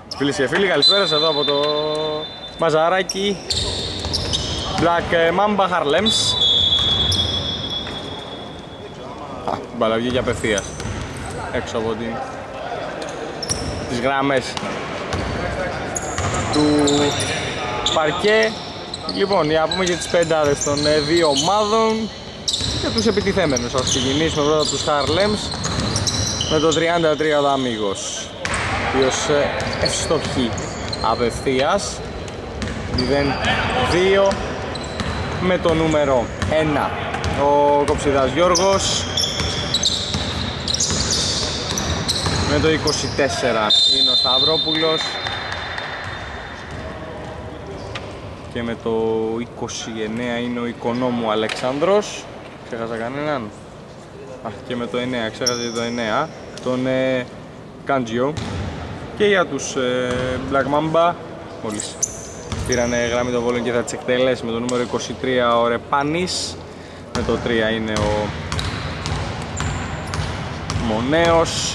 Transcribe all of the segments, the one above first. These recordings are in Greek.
Φίλες και φίλοι, καλησπέρα εδώ από το μαζαράκι Black Mamba Harlems. Μπαλά βγήκε απευθείας έξω από τις γραμμές του παρκέ. Λοιπόν, για να πούμε και τις πεντάδες των δύο ομάδων και τους επιτιθέμενους. Ας ξεκινήσουμε πρώτα από τους Harlems με το 33 ο Αμίγος, ο οποίος ευστοχεί απευθείας 0-2 με το νούμερο 1 ο Κοψιδάς Γιώργος, με το 24 είναι ο Σταυρόπουλος και με το 29 είναι ο Οικονόμου Αλεξάνδρος. Ξέχασα κανέναν? Και με το 9, ξέχασα το 9 τον Κάντζιο. Και για τους Black Mamba μόλις πήρανε γραμμή των βόλων και θα τις εκτελέσει με το νούμερο 23 ο Ρεπάνης, με το 3 είναι ο Μονέος.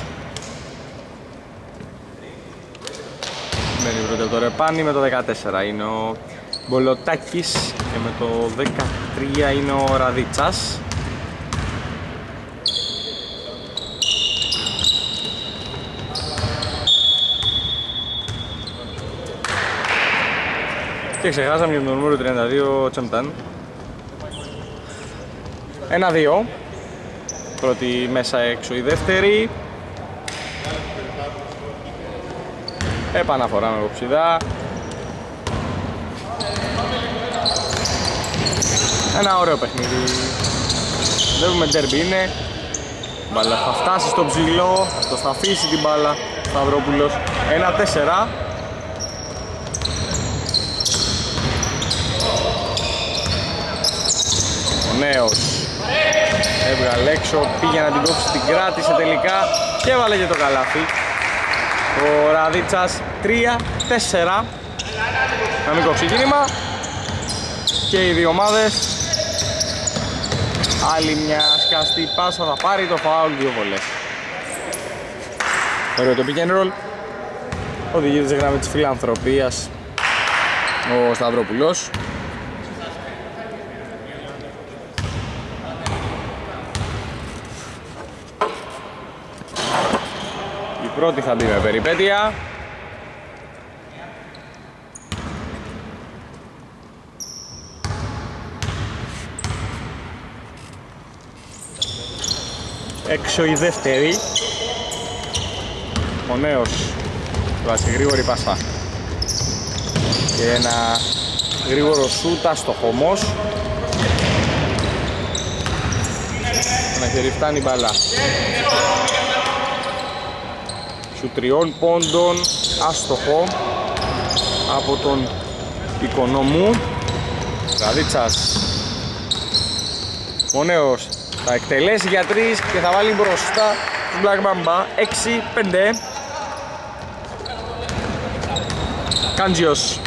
Μένει πρώτα από το Ρεπάνη, με το 14 είναι ο Μπολοτάκης και με το 13 είναι ο Ραδίτσας. Και ξεχάσαμε για το νούμερο 32 Τσεμπτάν. 1-2. Πρώτη μέσα έξω η δεύτερη. Επαναφορά με Κοψιδά. Ένα ωραίο παιχνίδι. Βλέπουμε ντέρμπι είναι. Μπάλα θα φτάσει στο ψηλό, θα αφήσει την μπάλα Σταυρόπουλος. 1-4. Ο Νέος έβγαλε έξω, πήγε να την κόψει, την κράτησε τελικά και έβαλε και το καλάθι. Ο Ραδίτσας 3-4. Να μικρό ξεκίνημα και οι δύο ομάδες. Άλλη μια σκαστή πάσα, θα πάρει το φάουλ, δύο βολές. Ωραίο το pick and roll. Οδηγείται σε γραμμή της φιλανθρωπίας ο Σταυρόπουλος. Η πρώτη θα μπει με περιπέτεια. Έξω η δεύτερη. Ο Νέος βάζει γρήγορη πασά και ένα γρήγορο σούτ άστοχος. Ένα χέρι φτάνει μπαλά. Σου 3 πόντων, άστοχο από τον Οικονόμου. Ραδίτσας. Ο Νέος θα εκτελέσει για 3 και θα βάλει μπροστά τους Black Mamba. 6-5. Κάντζιος.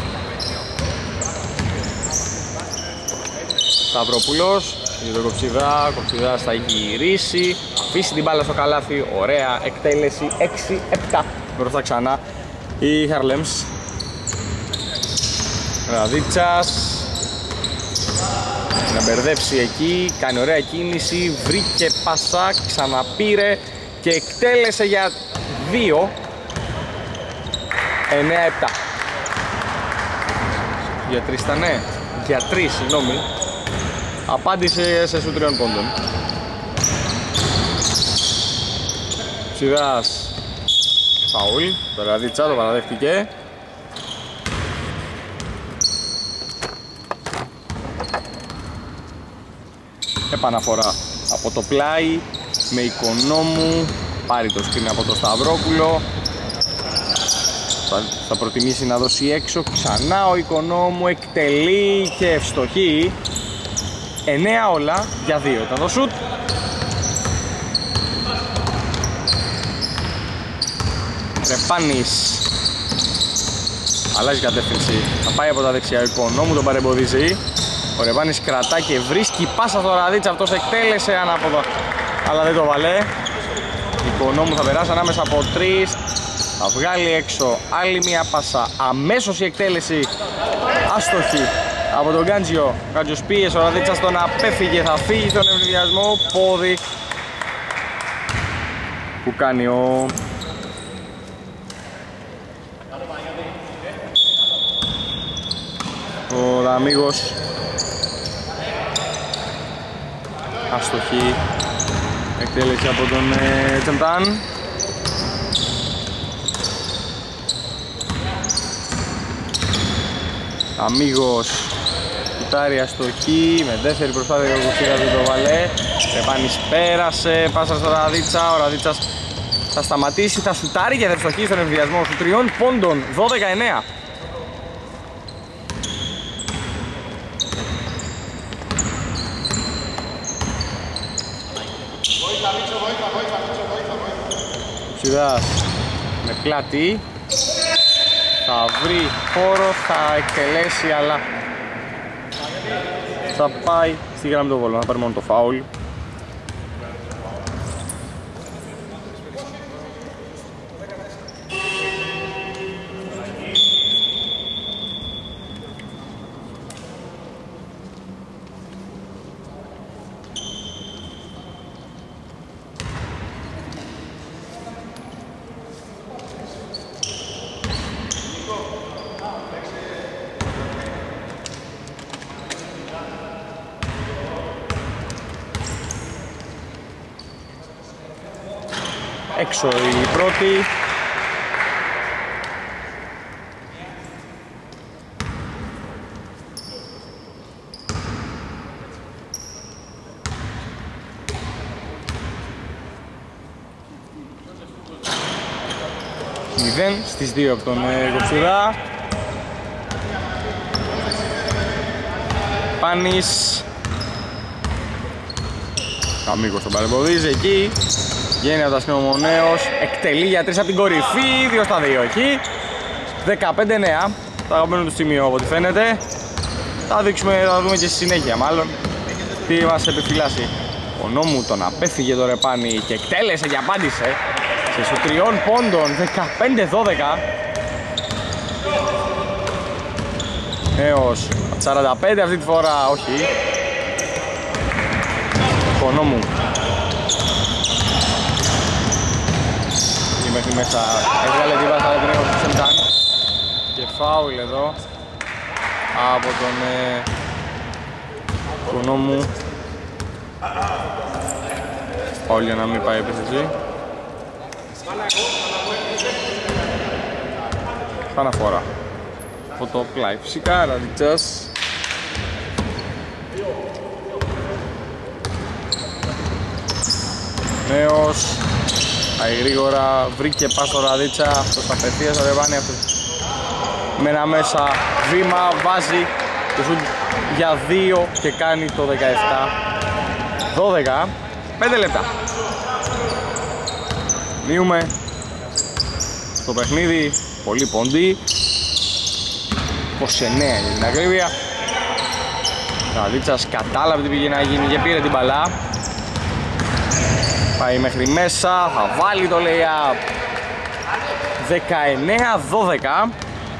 Σταυρόπουλος για τον Κοψιδά. Κοψιδάς θα γυρίσει, αφήσει την μπάλα στο καλάθι. Ωραία εκτέλεση. 6-7. Μπροστά ξανά οι Harlems. Ραδίτσας να μπερδέψει εκεί, κάνει ωραία κίνηση, βρήκε πάσα, ξαναπήρε και εκτέλεσε για 2. 9-7. Για 3 ήτανε, για 3 συγγνώμη. Απάντησε σε σου 3 πόντων. Ψιδάς φαουλ, το Ραδίτσα το παραδέχτηκε. Επαναφορά από το πλάι με Οικονόμου, πάρει το σκριν από το Σταυρόπουλο. Θα προτιμήσει να δώσει έξω, ξανά ο Οικονόμου εκτελεί και ευστοχεί. 9 όλα για 2 ήταν το σουτ. Ρεπάνης αλλάζει κατεύθυνση, θα πάει από τα δεξιά, ο Οικονόμου τον παρεμποδίζει. Ο Ρεπάνης κρατά και βρίσκει πάσα στο Ραδίτσα, αυτός εκτέλεσε ανάποδα αλλά δεν το βαλέ. Οικονόμου θα περάσει ανάμεσα από 3, Θα βγάλει έξω άλλη μία πάσα. Αμέσως η εκτέλεση άστοχη από τον Γκάντζιο. Ο Γκάντζιος πίεσε, ο Ραδίτσας τον απέφυγε. Θα φύγει στον ευνηδιασμό. Πόδι που κάνει ο Δαμίγος. Αστοχή εκτέλεση από τον Τσεμπτάν. Αμίγος κουτάρει αστοχή με δεύτερη προσπάθεια για το βαλέ. Ρεπάνης πέρασε, πάσα στο Ραδίτσα. Ο Ραδίτσας θα σταματήσει, θα σουτάρει και θα ευστοχεί στον εμβιασμό σου 3 πόντων, 12-9. Ψιδάς με πλάτη. Θα βρει χώρο, θα εκτελέσει, αλλά θα πάει στη γραμμή του βόλου, θα πάρει μόνο το φάουλ. Έξω η πρώτη. Μηδέν στις 2 από τον Κοψιδά. Πάνης. Αμίγος τον παρεμποδίζει εκεί. Βγαίνει από τα Σκηνομονέως, εκτελεί για 3 από την κορυφή, 2 στα 2 εκεί. 15-9, το αγαπημένο του σημείο από ό,τι φαίνεται. Θα δούμε και στη συνέχεια μάλλον τι μας επιφυλάσσει. Ο Νόμου τον απέφυγε το Ρεπάνι και εκτέλεσε και απάντησε σε σου 3 πόντων, 15-12. Έως 45 αυτή τη φορά, όχι. Ο Νόμου μέχρι μέσα, έβγαλε την πάσα την έχω του Σεντάν και φάουλ εδώ από τον Κονόμου. Φάουλ για να μην πάει επίθεση. Παναφορά από το πλάι φυσικά, Ραδίτσας. Νέος πάει γρήγορα, βρήκε πάσα στο Ραδίτσα, αυτός τα πετύχει στο Ρεβάνι, αυτός με ένα μέσα βήμα, βάζει το σουτ για 2 και κάνει το 17-12, 5 λεπτά. Μείουμε στο παιχνίδι, πολύ ποντί, 29 για την ακρίβεια. Ο Ραδίτσας κατάλαβε τι πήγε να γίνει και πήρε την μπαλά. Πάει μέχρι μέσα, θα βάλει το layup. 19-12.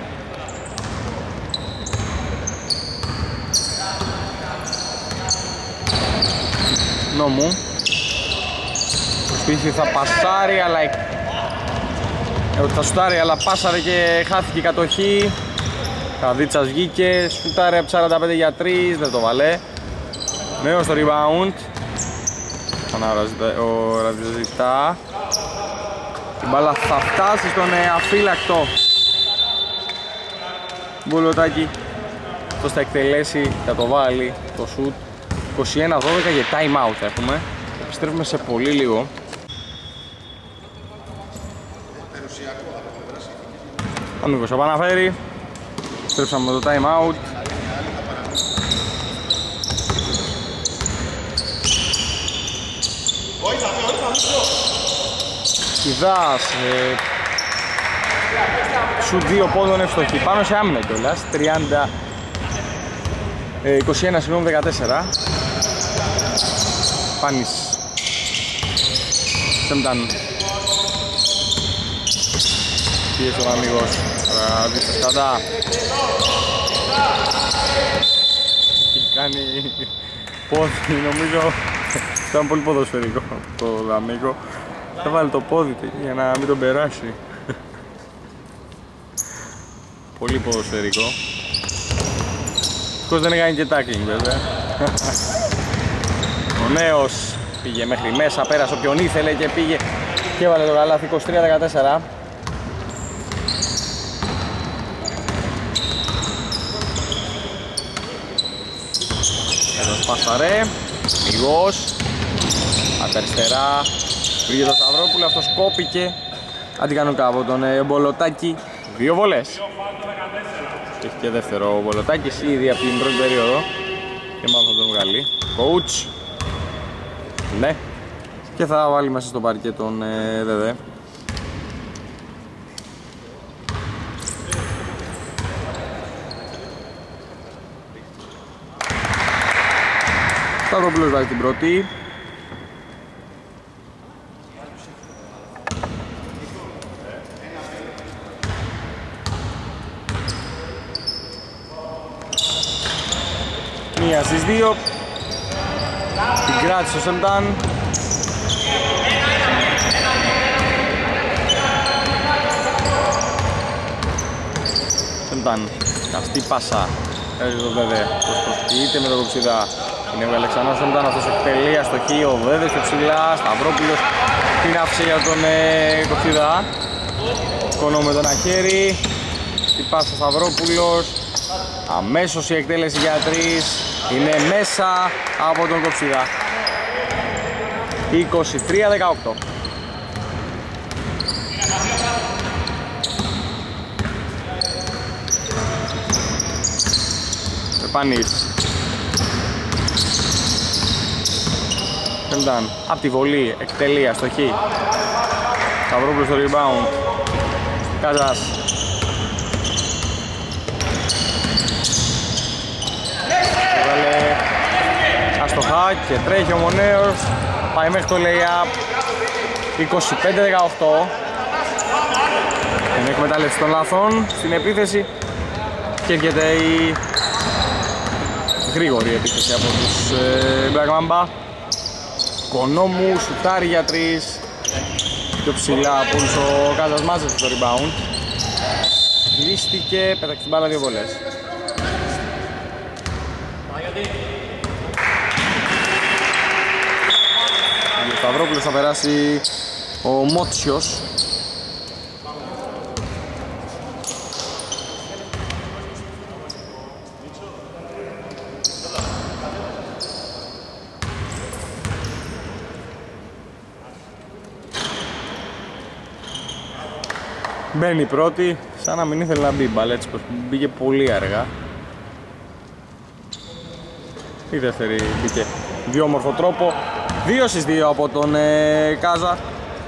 Νόμου προσπίθη, θα πασάρει αλλά θα σουτάρει αλλά πάσαρε και χάθηκε η κατοχή. Ραδίτσας βγήκε, σουτάρει από 45 για 3, δεν το βάλε. Νέο στο rebound. Ο Ραδίτσας ζητά. Η μπάλα θα φτάσει στον αφύλακτο Μπουλωτάκη. Αυτό θα εκτελέσει, θα το βάλει το σουτ. 21-12 για time out έχουμε. Επιστρέφουμε σε πολύ λίγο. Αμίγος επαναφέρει. Επιστρέψαμε με το time out. Κιδάς σου 2 πόντων ευστοχή, πάνω σε άμυνα κιόλας. 21-14. Πάνης Σεμταν πίεση ο αμίγος. Ραδίτσας κατά. Έχει κάνει πόδι, νομίζω. Ήταν πολύ ποδοσφαιρικό το αμίγο. Θα βάλει το πόδι για να μην τον περάσει. Πολύ ποδοσφαιρικό. Αυτός δεν έκανε και tackling βέβαια. Ο νέος πήγε μέχρι μέσα, πέρασε όποιον ήθελε και πήγε και έβαλε το καλάθι 23-14. Εδώ σπάσαρε, Μιγός, αριστερά, βρήκε το Σταυρόπουλο, αυτός κόπηκε αντικανονικά από τον Μπολοτάκη. 2 βολές. Έχει και δεύτερο ο Μπολοτάκης ήδη από την πρώτη περίοδο και μάλλον θα τον βγάλει. Coach. Ναι. Και θα βάλει μέσα στο παρκέ τον ΔΔ. Σταυρόπουλος βάζει την πρώτη. Μία στις 2. Την κράτησε ο Σεμτάν. Σεμτάν, καυτή πάσα. Έρχεται το Βεβέ, προσποιείται με τον Κοψιδά. Την έβγαλε ξανά ο Σεμτάν, αυτός εκτελεί αστοχή. Ο Βεβέ στο ψηλά, Σταυρόπουλος την άφησε για τον Κοψιδά. Κονό με τον αχέρι. Την πάσα Σταυρόπουλος. Αμέσως η εκτέλεση για 3 είναι μέσα από τον Κοψιδά. 23-18. Επανής. Σεμτάν, απ' τη βολή, εκτελεί, αστοχή. Σταυρόπουλος στο rebound. Κάζας. Έβαλε αστοχά και τρέχει ο Μονέος. Πάει μέχρι το lay-up. 25-18. Είναι εκμετάλλευση των λαθών στην επίθεση και έρχεται η γρήγορη επίθεση από τους Black Mamba. Κονόμου σουτάρει για 3. Πιο ψηλά από όλους ο Κάζας, μάζεψε το rebound. Λύστηκε, πέταξε την μπάλα 2 βολές. Ο Σταυρόπουλος θα περάσει ο Μότσιος. Μπαίνει πρώτη, σαν να μην ήθελε να μπει Μπαλέτσκος, μπήκε πολύ αργά. Η δεύτερη μπήκε διόμορφο τρόπο. 2 στις 2 από τον Κάζα.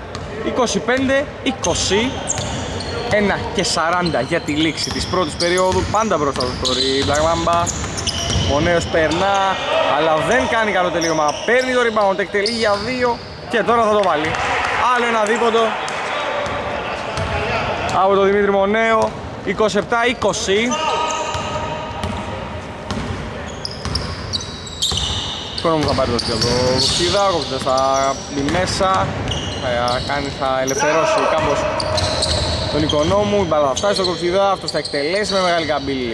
25-20. 1 και 40 για τη λήξη της πρώτης περίοδου. Πάντα μπροστά του σκορεί Black Mamba. Ο νέος περνά, αλλά δεν κάνει καλό τελείωμα. Παίρνει το rebound, εκτελεί για 2 και τώρα θα το βάλει. Άλλο ένα δίποντο από τον Δημήτρη Μονέο. 27-20. Κονόμου θα πάρει το σκέλο το Κοψίδα, ο Κοψίδας θα μπει μέσα, θα ελευθερώσει κάπως τον Οικονόμου, η μπάλα θα φτάσει στο Κοψίδα, αυτός θα εκτελέσει με μεγάλη καμπύλη.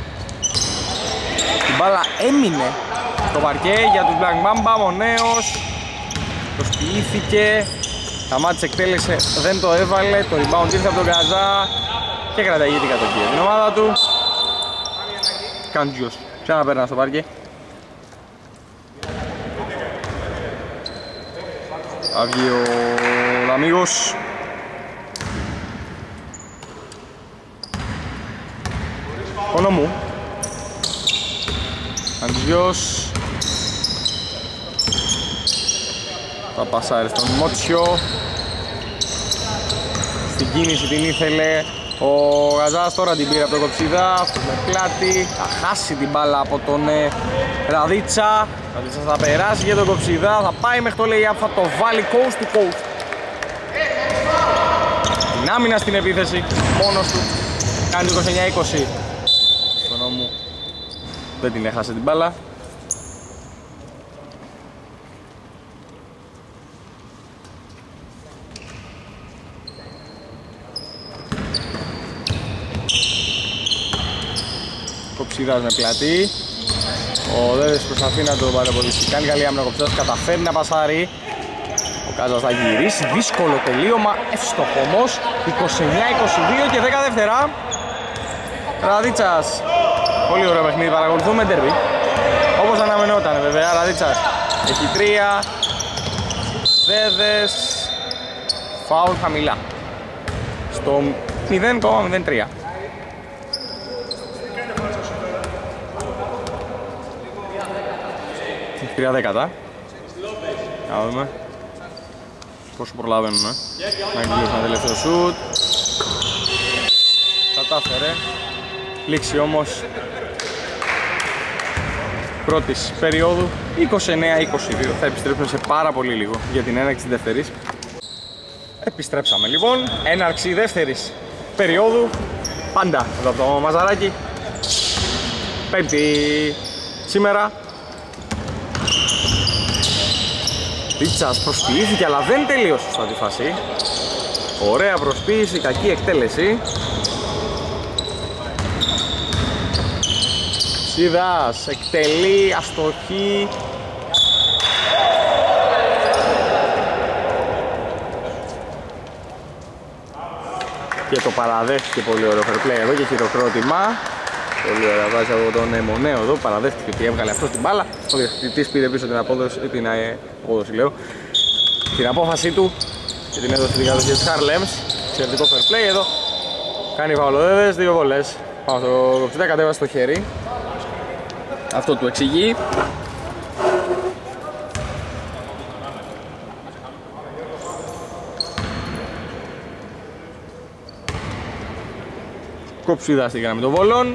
Η μπάλα έμεινε στο παρκέ για τους Black Mamba, Μονέος προσποιήθηκε, σταμάτησε, εκτέλεσε, δεν το έβαλε, το rebound ήρθε από τον Καζά και κρατάει την κατοχή την ομάδα του. Καντζιός ξαναπέρνα στο παρκέ. Θα βγει ο Λαμίγος. Κονόμου. Αντζιός. Θα πασάρει στον Μότσιο. Στην κίνηση την ήθελε ο Γαζάς, τώρα την πήρε από τον Κοψίδα. Αυτός με πλάτη. Θα χάσει την μπάλα από τον Ραδίτσα. Ραδίτσας θα περάσει για τον Κοψίδα. Θα πάει μέχρι το lay-up, θα το βάλει coast to coast. στην άμυνα, στην επίθεση, μόνος του. Κάνει το 29-20. Οικονόμου δεν την έχασε την μπάλα. Κοψίδας με πλατή. Ο Δέδες προσπαθεί να το παρεμποδίσει. Κάνει καλή άμυνα ο Κοψίδας, καταφέρει να πασάρει. Ο Κάζας θα γυρίσει, δύσκολο τελείωμα, εύστοχο όμως. 29-22 και 10 δεύτερα. Ραδίτσας. Πολύ ωραίο παιχνίδι, παρακολουθούμε ντέρμπι. Όπως αναμενόταν βέβαια, Ραδίτσας έχει 3. Δέδες. Φάουλ χαμηλά. Στο 0,03. 3 δέκατα. Να δούμε πόσο προλαβαίνουν. Να κλείσουν ένα τελευταίο σουτ. Κατάφερε. Λήξη όμως πρώτης περίοδου 29-22. Θα επιστρέψουμε σε πάρα πολύ λίγο για την έναρξη της δεύτερης. Επιστρέψαμε λοιπόν. Έναρξη δεύτερης περίοδου. Πάντα εδώ από το Μαζαράκι. Πέμπτη σήμερα. Ρίτσας προσποιήθηκε αλλά δεν τελείωσε σωστά τη φάση. Ωραία προσποίηση, κακή εκτέλεση. Σίδας εκτελεί, αστοχή. Και το παραδέχτηκε πολύ ωραίο fair play εδώ και χειροκρότημα. Πολύ ωραία βάζει από τον Μονέο εδώ, παραδέχτηκε ότι έβγαλε αυτό την μπάλα. Ο διευθυντής πήρε πίσω την απόδοση, την απόφαση του και την έδωσε στην κατοχή της Harlems. Εξαιρετικό fair play εδώ. Κάνει φαουλοδέδες, 2 βολές. Πάνω στο Κοψίδα, κατέβασε το χέρι. Αυτό του εξηγεί. Κοψίδα στη γραμμή των βολών.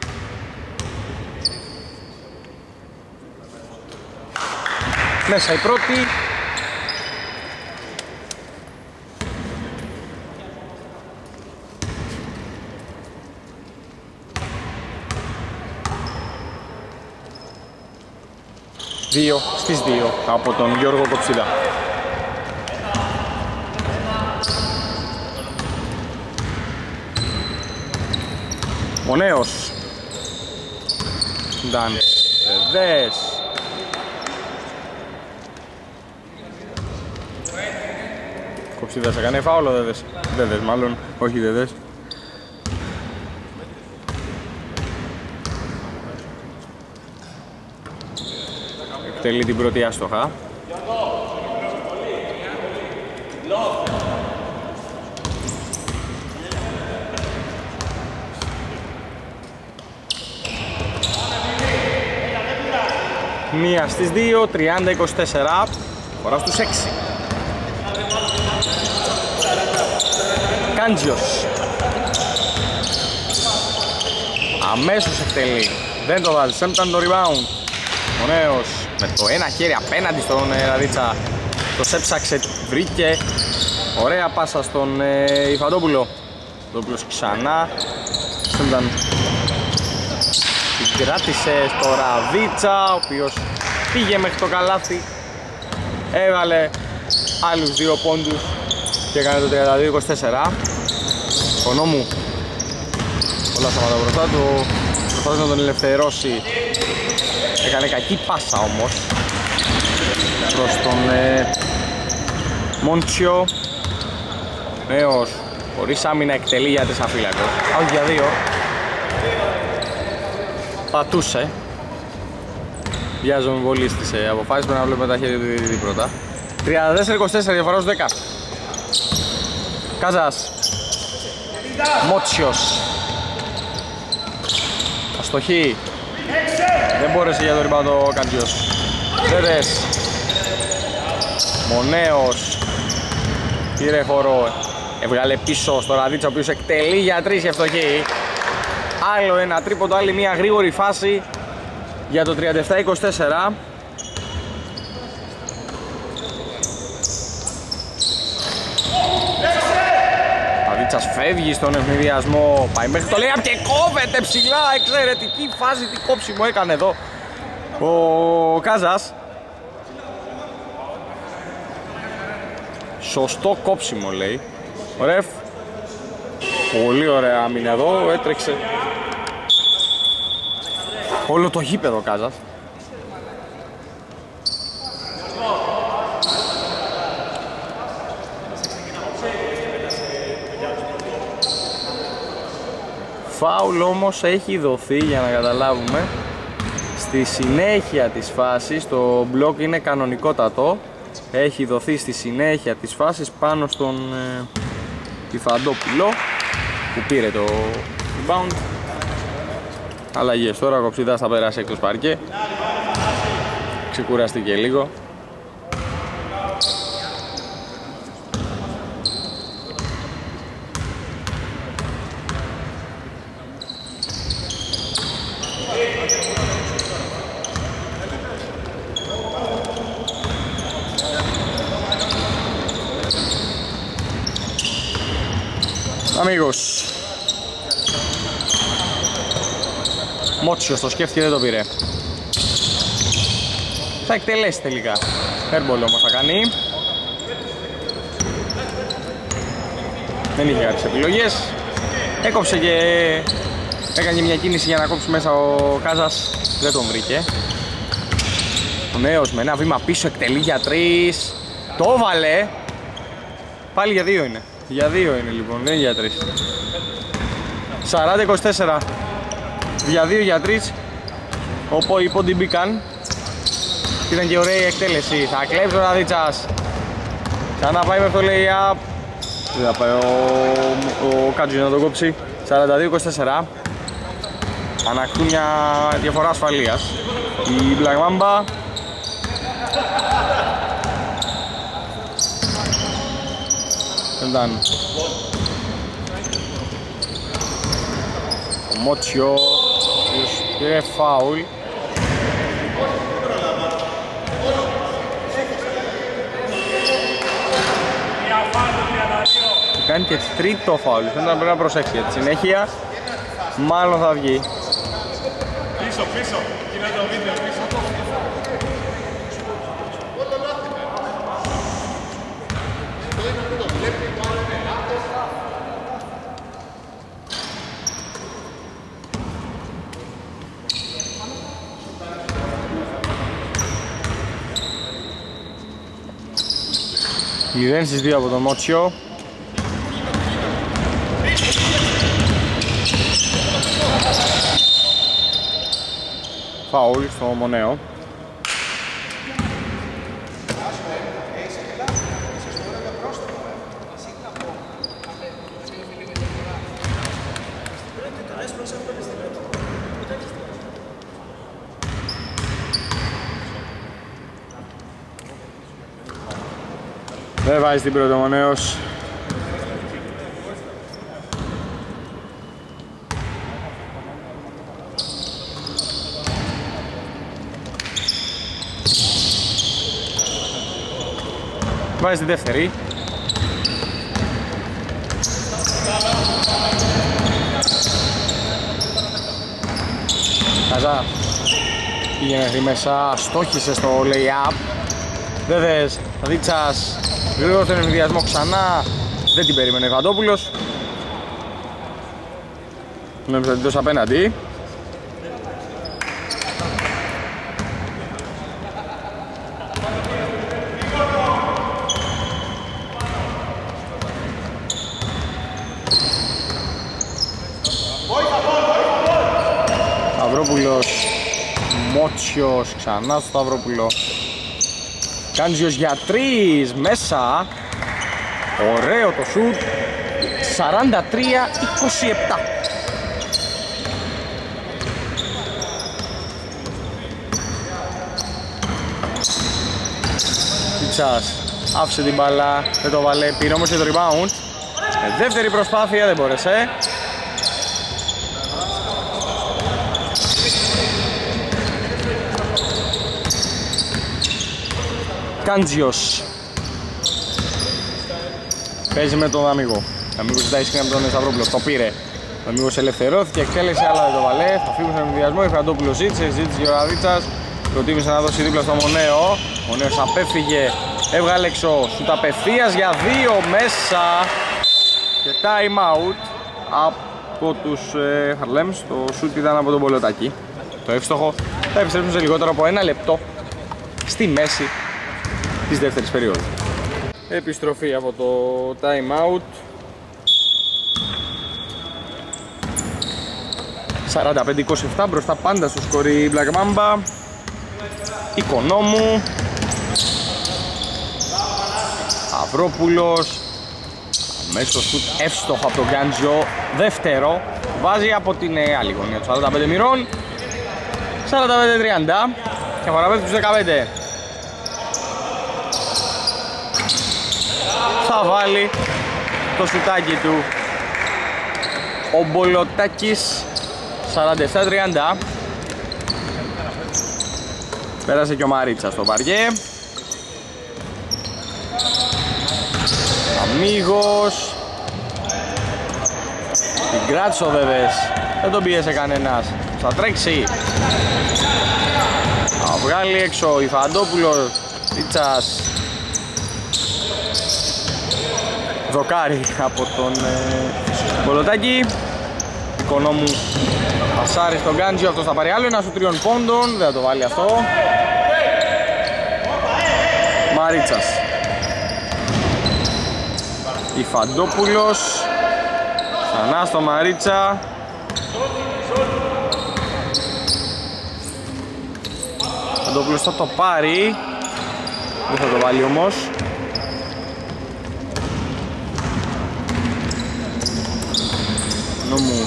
Μέσα η πρώτη. Δύο στις 2 από τον Γιώργο Κοψίδα. Μονέος. Νταν. Δες. Κοψίδας έκανε φάουλο, Δέδες. Δέδες μάλλον, όχι Δέδες. Εκτελεί την πρώτη άστοχα. Μία στις 2, 30-24, φορά στους 6. Κάντζιος. Αμέσως εκτελεί. Δεν το βάζει, σέμπταν το rebound. Μονέος με το ένα χέρι απέναντι στον Ραδίτσα. Το σέψαξε, βρήκε. Ωραία πάσα στον Ιφαντόπουλο. Ιφαντόπουλος ξανά. Σέμπταν. Την κράτησε στο Ραδίτσα, ο οποίος πήγε μέχρι το καλάθι. Έβαλε άλλους 2 πόντους και έκανε το 32-24. Οικονόμου. Όλα σταματά μπροστά του. Προσπαθεί να τον ελευθερώσει. Έκανε κακή πάσα όμως προς τον Μόντσιο. Νέος χωρίς άμυνα εκτελεί για 4 φύλακος. Όχι για 2. Πατούσε. Βιάζομαι πολύ στις αποφάσεις, πρέπει να βλέπουμε τα χέρια του διαιτητή πρώτα. 34-24, διαφορά στους 10. Κάζας. Μότσιος. Αστοχή. Δεν μπόρεσε για το rebound ο Καντζιος. Δέδες. Μονέος. Πήρε χώρο. Έβγαλε πίσω στο Ραδίτσα, ο οποίος εκτελεί για 3 και φτωχή. Άλλο ένα τρίποντο, άλλη μια γρήγορη φάση για το 37-24. Θα Δίτσας φεύγει στον ευνηδιασμό, πάει μέχρι το layup και κόβεται ψηλά. Εξαιρετική φάση, τι κόψιμο έκανε εδώ ο Κάζας. Σωστό κόψιμο λέει ο ρεφ. Πολύ ωραία άμυνα εδώ, έτρεξε όλο το γήπεδο ο Κάζας. Φάουλ όμως έχει δοθεί, για να καταλάβουμε, στη συνέχεια της φάσης. Το μπλοκ είναι κανονικότατο. Έχει δοθεί στη συνέχεια της φάσης πάνω στον Τυφαντόπουλο που πήρε το rebound. Αλλαγές τώρα, ο Κοψιδάς θα περάσει εκτός παρκέ. Ξεκουραστήκε λίγο. Αμίγος. Μότσιος το σκέφτηκε, δεν το πήρε. Θα εκτελέσει τελικά. Airball όμως θα κάνει. Δεν είχε κάποιες επιλογές. Έκοψε και έκανε μια κίνηση για να κόψει μέσα ο Κάζας. Δεν τον βρήκε. Ο νέος με ένα βήμα πίσω εκτελεί για 3. Το έβαλε. Πάλι για 2 είναι. Για 2 είναι λοιπόν, δεν για 3. 40-24. Για 2 για 3. Οι πόντι μπήκαν. Ήταν και ωραία η εκτέλεση. Θα κλέψει ο Ραδίτσας. Ξανά πάει με το lay-up. Δεν θα πάει ο Κάτζης να τον κόψει. 42-24. Ανακτούν μια διαφορά ασφαλείας η Black Mamba. Ήταν ο Μότσιο, πήρε φάουλ. Κάνει και τρίτο φάουλ, θα πρέπει να προσέξει για τη συνέχεια. Μάλλον θα βγει. Πίσω, πίσω, κοίτα το βίντεο πίσω. Μηδέν στις 2 από τον Μότσιο. Φάουλ στο Μονέο. Δεν βάζει την πρώτη Μονέος. Βάζει τη δεύτερη. Καζά πήγαινε μέσα, στόχισε στο lay-up. Δεν δες, Δίτσας γρήγορα στον ευνηδιασμό ξανά. Δεν την περίμενε ο Ιβαντόπουλος. Νόμιζα ότι τόσο απέναντι. Σταυρόπουλος, Μότσιος, ξανά στο Σταυρόπουλο. Κάντζιος για 3, μέσα. Ωραίο το σουτ. 43-27. Τίτσας άφησε την μπάλα, δεν το βάλε, πήρε όμως και το rebound. Δεύτερη προσπάθεια, δεν μπόρεσε. Κάντζιος παίζει με τον Αμίγο. Αμίγος ζητάει σκριν από τον Σταυρόπουλο, το πήρε. Ο Αμίγος ελευθερώθηκε, εκτέλεσε, αλλά δεν το βαλέ. Θα φύγουν στον ενδιασμό, η Φαντόπουλος ζήτησε και ο Ραρίτσας. Προτίμησε να δώσει δίπλα στο Μονέο. Ο Μονέος απέφυγε, έβγαλε έξω, σουτ απευθείας για 2 μέσα. Και time out από τους Harlems. Το σουτ ήταν από τον Πολωτάκη. Το εύστοχο. Θα επιστρέψουν σε λιγότερο από 1 λεπτό στη μέση της δεύτερης περίοδου. Επιστροφή από το time out. 45-27 μπροστά πάντα στο σκορί Black Mamba. Οικονόμου, Σταυρόπουλος, αμέσως σουτ εύστοχο από τον Γκάντζιο. Δεύτερο, βάζει από την άλλη γωνία του 45 μοιρών. 45-30 και παραπέμπει τους 15. Θα βάλει το σουτάκι του ο Μπολοτάκης. 47-30. Πέρασε και ο Μαρίτσας στο βαριέ. Αμίγος. Την κράτησε ο Βεβές. Δεν τον πίεσε κανένας. Θα τρέξει. Θα βγάλει έξω η Φαντόπουλος. Ρίτσας. Δοκάρι από τον Μπολοτάκη. Οικονόμου πασάρει στον Γκάντζιο, αυτός θα πάρει άλλο ένα σου 3 πόντων, δεν θα το βάλει αυτό. Μαρίτσας. Η Φαντόπουλος. Ξανά στο Μαρίτσα. Φαντόπουλος θα το πάρει. Δεν θα το βάλει όμως. Νόμου.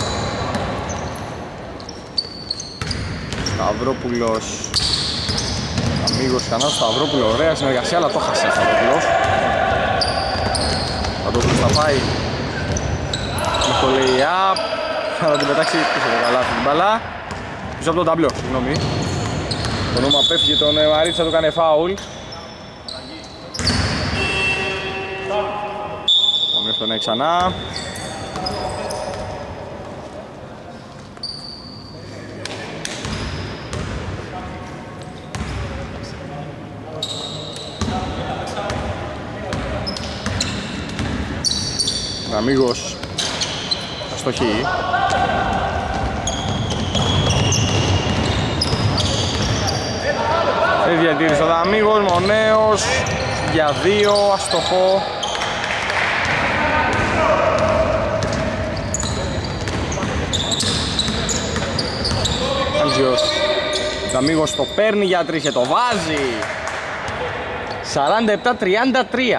Σταυρόπουλος. Αμίγος ξανά στο Σταυρόπουλο, ωραία συνεργασία, αλλά το χάσε ο Σταυρόπουλος. Σταυρόπουλος θα πάει με το lay-up. Θα την πετάξει πίσω το καλάθι την μπαλά. Πίσω από τον ταμπλό, συγγνώμη. Το νόμο απέφυγε τον Μαρίτσα, του έκανε φάουλ. Ο Μιός τον έχει ξανά. Αμίγος αστοχή. Δεν διατήρησε ο Αμίγος, Μονέος για 2, αστοχό. Άντζιος. Ο Αμίγος το παίρνει για 3 και το βάζει. 47-33.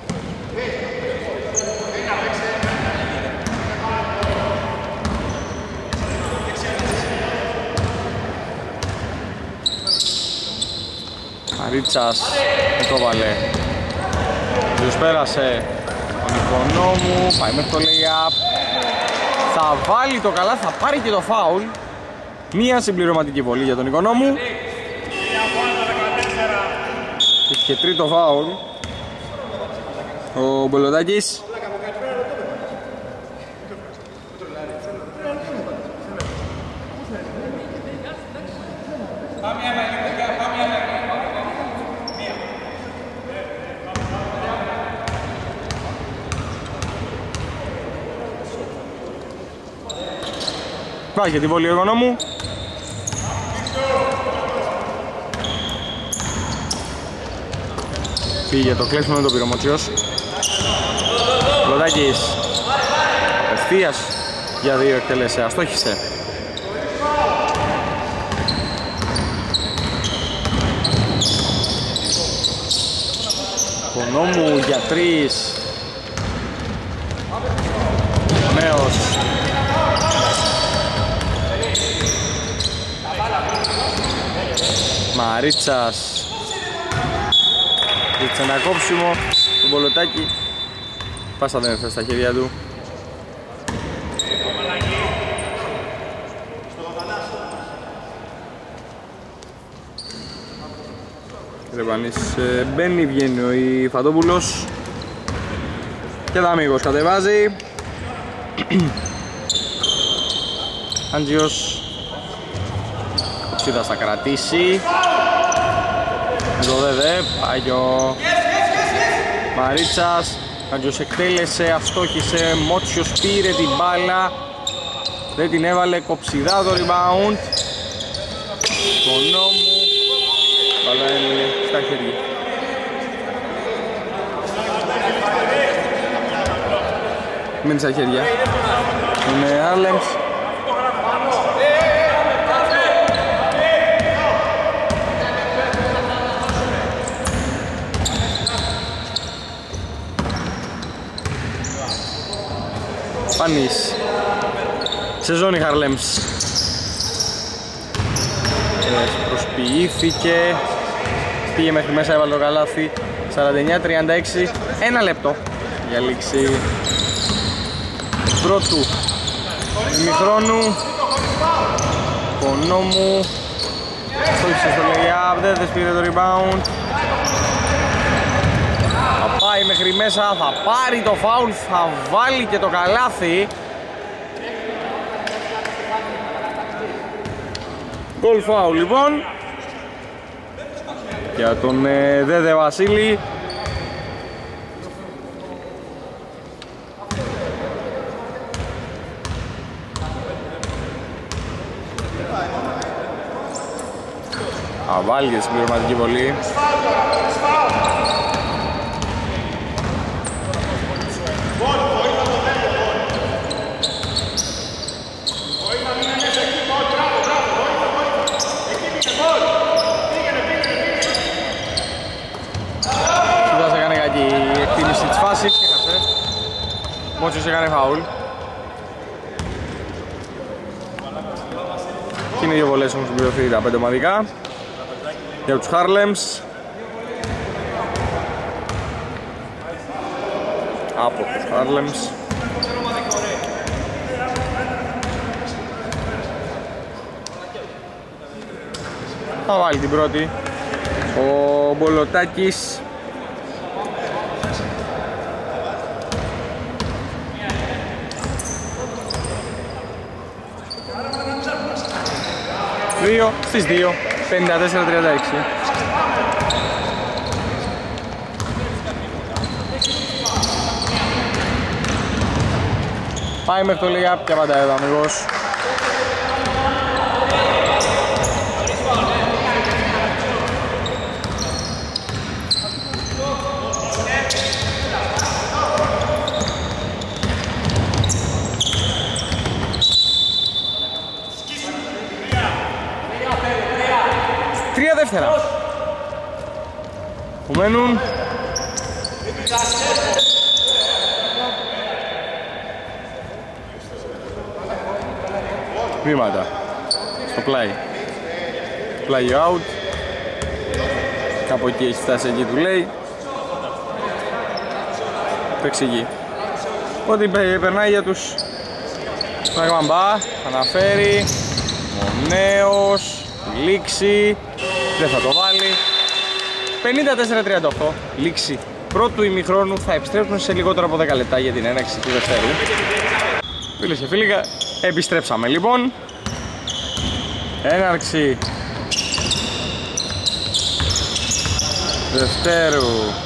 Μαρίτσας δεν το βάλε. Τους πέρασε τον Οικονόμου, πάει μέχρι το lay-up. Θα βάλει το καλά, θα πάρει και το φάουλ. Μία συμπληρωματική βολή για τον Οικονόμου. Είχε τρίτο φάουλ ο Μπολοτάκης. Πάει για τη βόλη ο Οικονόμου. Πήγε το κλέψιμο με τον Πυρομοτσιός. Μπολοτάκης απευθείας για 2 εκτέλεσε, αστόχησε. Οικονόμου για 3. Νέος. Μαρίτσας. Ζήτησε ένα κόψιμο του Μπολοτάκη. Πάσα δεν έφτασε στα χέρια του. Ρεβανής μπαίνει, βγαίνει ο Φαντόπουλος και Δαμίγος κατεβάζει. Άντζιος. Κοψίδας θα κρατήσει. Εδώ δε, πάει ο Μαρίτσας. Άντζιος εκτέλεσε, αστόχησε, Μότσιος πήρε την μπάλα. Δεν την έβαλε, Κοψιδά το rebound. Οικονόμου. Μπάλα είναι στα χέρια. Μένει στα χέρια. Είναι Άρλεμς. Πάνης. Σε ζώνη Χαρλέμς. Προσποιήθηκε. Πήγε μέχρι μέσα, έβαλε το καλάθι. 49-36. Ένα λεπτό για λήξη πρώτου ημιχρόνου. Οικονόμου. Στόχισε στο lay-up, δεν πήρε το rebound. Θα πάει μέχρι μέσα, θα πάρει το φάουλ, θα βάλει και το καλάθι. Goal foul λοιπόν για τον Δέδε Βασίλη. Θα βάλει και συμπληρωματική βολή. Μότσιος έκανε φάουλ. Και είναι δύο βολές όμως συμπληρωθεί τα 5 ομαδικά για τους Harlems. Από τους Harlems. Θα βάλει την πρώτη ο Μπολοτάκης. Δύο στις 2, 54-36. Πάει μέχρι το lay-up και απαντά εδώ αμigos. Δεύτερα που μένουν βήματα στο πλάι, play out, κάπου εκεί έχει φτάσει, εκεί του λέει, το εξηγεί. Ό,τι περνάει για τους Πραγμαμπά, αναφέρει ο νέος, λήξη. Δεν θα το βάλει. 54-38. Λήξη πρώτου ημιχρόνου. Θα επιστρέψουμε σε λιγότερο από 10 λεπτά για την έναρξη του δευτέρου. Φίλες και φίλοι, επιστρέψαμε λοιπόν. Έναρξη δευτέρου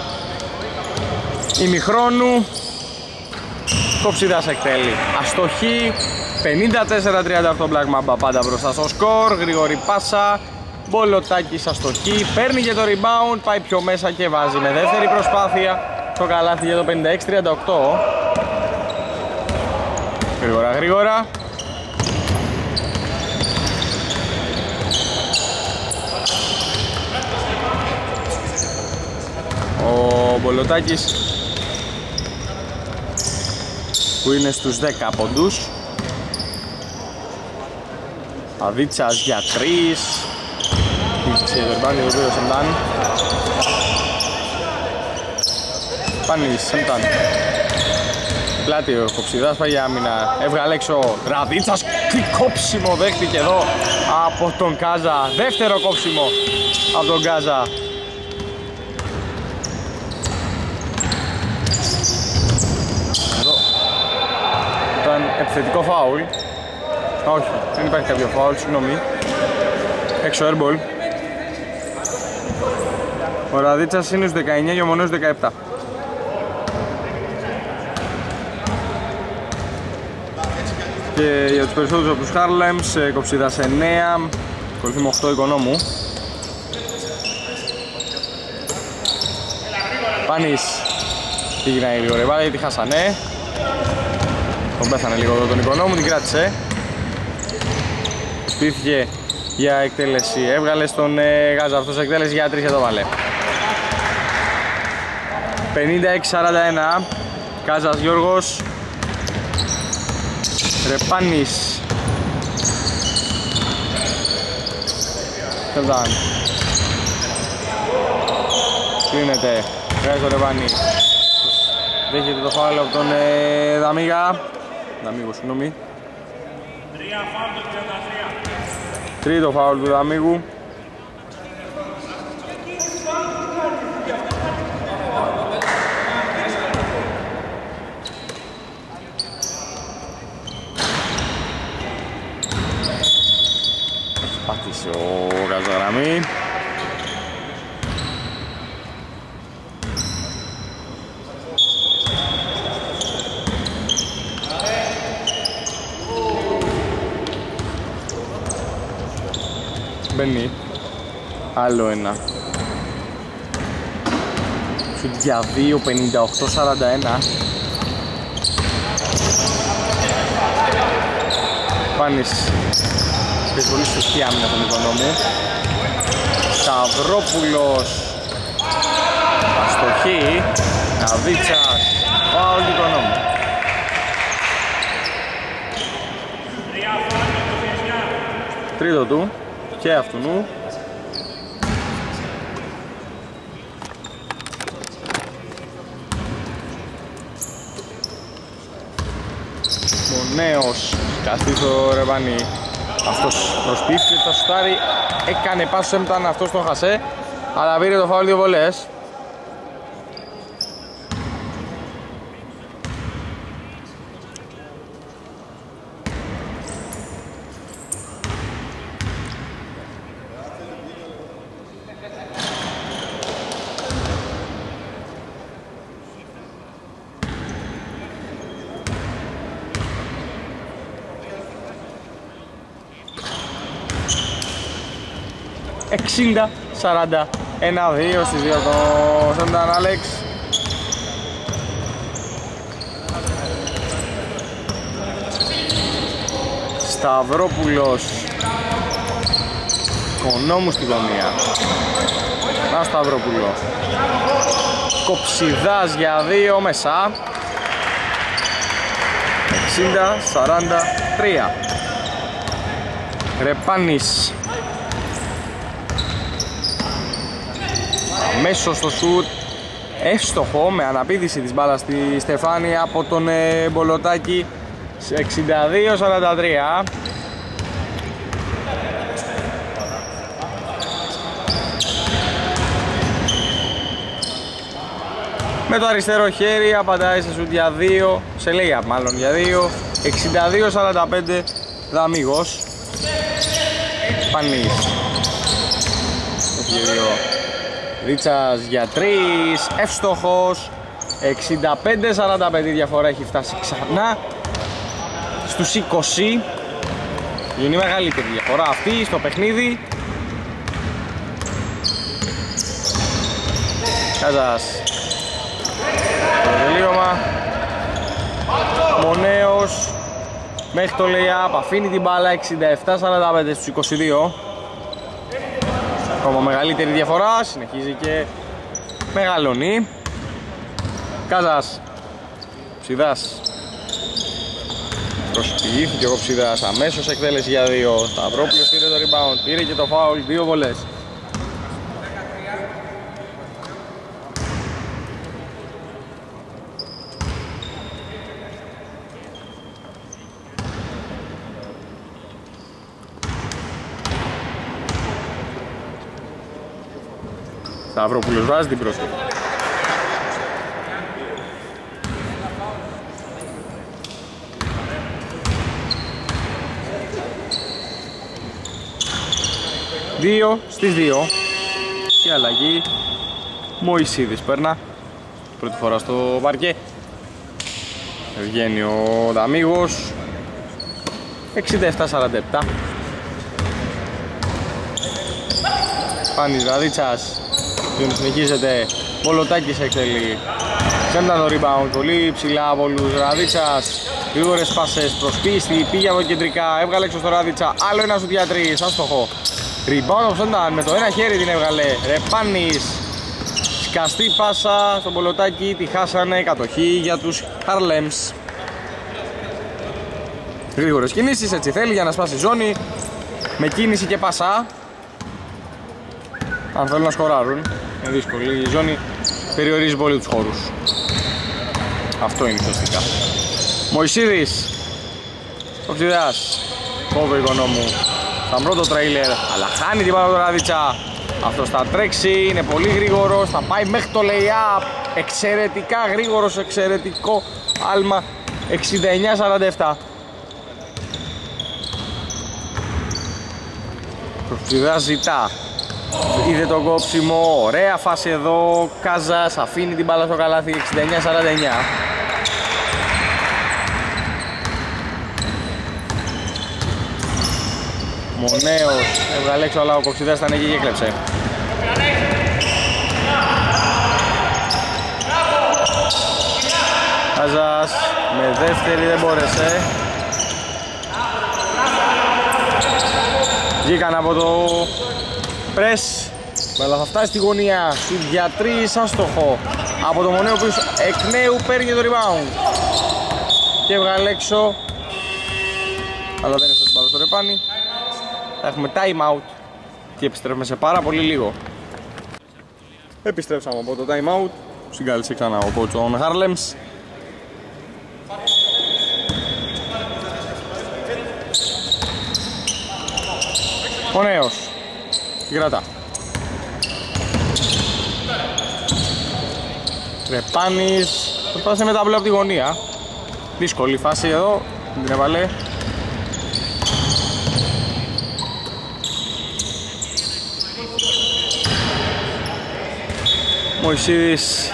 ημιχρόνου. Κοψιδάς εκτέλει αστοχή. 54-38 Black Mamba πάντα μπροστά στο σκορ. Γρήγορη πάσα. Μπολοτάκης αστοχή, παίρνει και το rebound, πάει πιο μέσα και βάζει με δεύτερη προσπάθεια το καλάθι για το 56-38. Γρήγορα γρήγορα. Ο Μπολοτάκης που είναι στους 10 πόντους. Αβίτσας για 3. Πήξε το rebound, ο οποίος Σεντάν. Πάνης, Σεντάν. Πλάτη ο Κοψιδάς πάει για άμυνα. Έβγαλε έξω Ραβίτσας. Τι κόψιμο δέχτηκε εδώ από τον Κάζα. Δεύτερο κόψιμο από τον Κάζα. Εδώ ήταν επιθετικό φάουλ. Όχι, δεν υπάρχει κάποιο φάουλ, συγγνώμη. Έξω airball. Ο Ραδίτσας είναι στους 19 και ο Μονέος 17. Και για τους περισσότερους από τους Harlems, Κοψίδας 9, ακολουθεί με 8 Οικονόμου. Πάνης πήγαινε λίγο ρεβάλα γιατί χάσανε. Τον πέθανε λίγο εδώ τον Οικονόμου, την κράτησε. Σπίθηκε για εκτέλεση, έβγαλε στον Γάζα αυτός εκτέλεση για 3 και το βάλε. 56-41, Κάζας Γιώργος. Ρεπάνης. Τελτάν. Κλείνεται. Βγάζει το Ρεπάνη. Δέχεται το φάουλ από τον Δαμίγα. Δαμίγο, συγγνώμη. Τρίτο φάουλ του Δαμίγου. Πάτησε ο Καζαγραμμή. Μπαίνει άλλο ένα. Σουτ για 2, 58-41. Πάνης. Παίζει πολύ σωστή άμυνα τον Οικονόμου. Σταυρόπουλος. Αστοχή. Καβίτσας. Φάουλ του Οικονόμου. Τρίτο του και αυτού. Μονέος καστεί στο Ρεβάνι. Αυτός προσπίθηκε, το σουτάρι, έκανε πάσο έμταν, αυτός τον χασέ, αλλά πήρε το φάουλ 2 βολές. Εξήντα, 40, 1-2 στις 2 το Σένταν Άλεξ. Σταυρόπουλος. Οικονόμου στη γωνία. Να Σταυρόπουλο. Κοψιδάς για 2 μέσα. 60-43. Ρεπάνης. Μέσω στο σουτ, εύστοχο με αναπήδηση της μπάλας στη Στεφάνη από τον Μπολοτάκη. 62-43. Με το αριστερό χέρι απαντάει σε σουτ για 2, σε layup μάλλον για 2. 62-45 Δαμίγος. Πανής. Ρίτσας για 3, εύστοχος. 65-45 διαφορά έχει φτάσει ξανά στους 20. Γίνει μεγαλύτερη διαφορά αυτή στο παιχνίδι. Κάζας. Το τελείωμα. Μονέος μέχρι το layup αφήνει την μπάλα. 67-45 στους 22. Ακόμα μεγαλύτερη διαφορά, συνεχίζει και μεγαλώνει. Κάζας. Ψιδάς. Προσποιήθηκε ο Ψιδάς, αμέσως εκτέλεση για 2. Σταυρόπουλος πήρε το rebound, πήρε και το foul, 2 βολές. Σταυρόπουλος βάζει την πρόσθεση. 2 στις 2. Και αλλαγή. Μωυσίδης περνά. Πρώτη φορά στο παρκέ. Βγαίνει ο Δαμίγος. 67-47. Πάνης Ραδίτσας. Συνεχίζεται. Βολοτάκης εκτελεί. Σέντα το rebound. Πολύ ψηλά από όλους. Ραδίτσας. Γρήγορες πάσες προς πίστη. Πήγε από κεντρικά. Έβγαλε έξω στο Ραδίτσα. Άλλο ένα σου για 3. Άστοχο. Rebound από Σένταν. Με το ένα χέρι την έβγαλε. Ρεπάνης. Σκαστή πάσα στον Βολοτάκη. Τη χάσανε. Κατοχή για τους Harlems. Γρήγορες κινήσεις, έτσι θέλει για να σπάσει ζώνη. Με κίνηση και πάσα. Αν θέλουν να σκοράρουν. Είναι δύσκολη η ζώνη. Περιορίζει πολύ τους χώρους. Αυτό είναι ουσιαστικά. Μωυσίδης. Κοψιδάς. Κόβει Οικονόμου. Στα πρώτο τρέιλερ. Αλλά χάνει την πάρα το Ραδίτσα. Αυτός θα τρέξει. Είναι πολύ γρήγορος. Θα πάει μέχρι το lay-up. Εξαιρετικά γρήγορος. Εξαιρετικό άλμα. 69-47. Κοψιδάς ζητά. Είδε το κόψιμο, ωραία φάση εδώ. Κάζας αφήνει την μπάλα στο καλάθι. 69-49. Μονέος έβγαλε έξω, αλλά ο Κοψιδάς ήταν εκεί και έκλεψε. Κάζας με δεύτερη δεν μπόρεσε. Βγήκαν από το πρες. Αλλά θα φτάσει στη γωνία. Σουτ για 3, άστοχο. Από το Μονέο που εκ νέου παίρνει το rebound. Και έβγαλε έξω. Αλλά δεν έφτασε την μπάλα στο ρεπάνι. Θα έχουμε time out. Και επιστρέφουμε σε πάρα πολύ λίγο. Επιστρέψαμε από το time out. Συγκάλεσε ξανά ο coach των Harlems. Ο νέος την κρατά. Ρεπάνης προσπάθησε με ταμπλό από τη γωνία. Δύσκολη φάση εδώ. Την έβαλε. Μωυσίδης.